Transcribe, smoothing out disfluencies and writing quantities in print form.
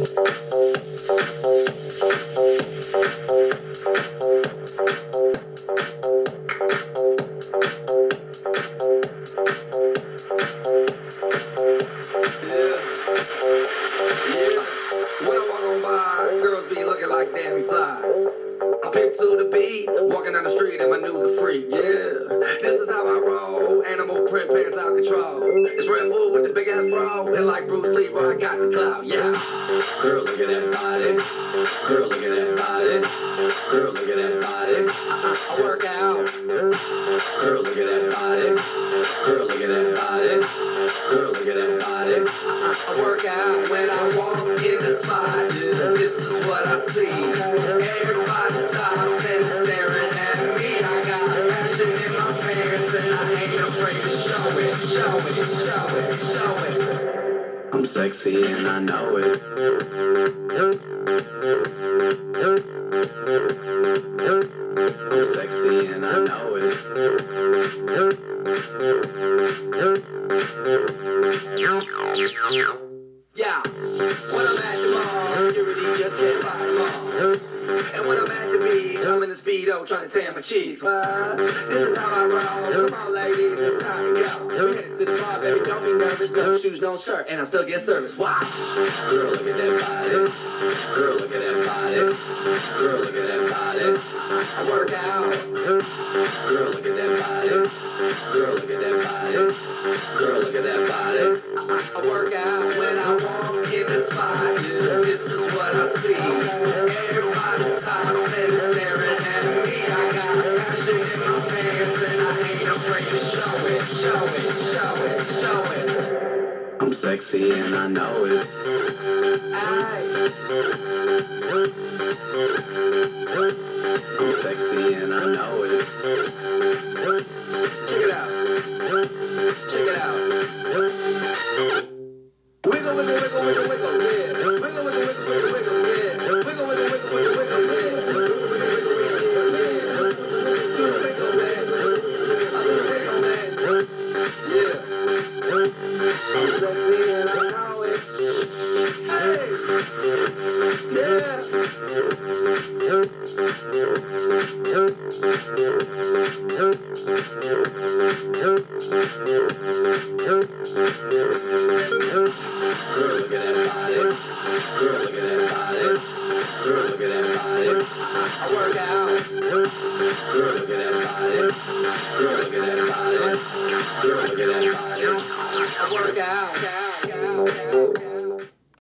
When I walk on by, girls be looking like damn me fly. I pick to the beat, walking down the street and my new the freak, yeah. This is how I roll, animal print pants out control. It's Red Bull with the big ass bra, and like Bruce Lee, I got the clout, yeah. Girl, look at that body. Girl, look at that body. Girl, look at that body. I work out. Girl, look at that body. Girl, look at that body. Girl, look at that body. I work out when I walk in the spot. This is what I see. Everybody stops and staring at me. I got passion in my pants and I ain't afraid to show it, show it, show it, show it. I'm sexy and I know it. I'm sexy and I know it. Yeah, when I'm at the mall, security just can't find them all. And when I'm at the beach, I'm in a Speedo trying to tan my cheeks. This is how I roll. Come on, ladies, it's time to go. We headed to the bar, baby, don't be nervous. No shoes, no shirt, and I still get service. Watch. Girl, look at that body. Girl, look at that body. Girl, look at that body. I work out. Girl, look at that body. Girl, look at that body. Girl, look at that body. I work out when I walk in the spot. This is what I see. Everybody stops and is staring at me. I got passion in my pants and I ain't afraid to show it, show it, show it, show it. I'm sexy and I know it. I'm sexy and I know it. Check it out. Check it out. Wiggle, wiggle, wiggle, wiggle, wiggle, yeah. Wiggle, wiggle, wiggle, wiggle, wiggle, yeah. Wiggle, wiggle, wiggle, wiggle, wiggle, yeah. Wiggle, wiggle, wiggle, wiggle, yeah. Do the wiggle, man. I do the wiggle, man. Yeah. I'm sexy and I know it. Hey.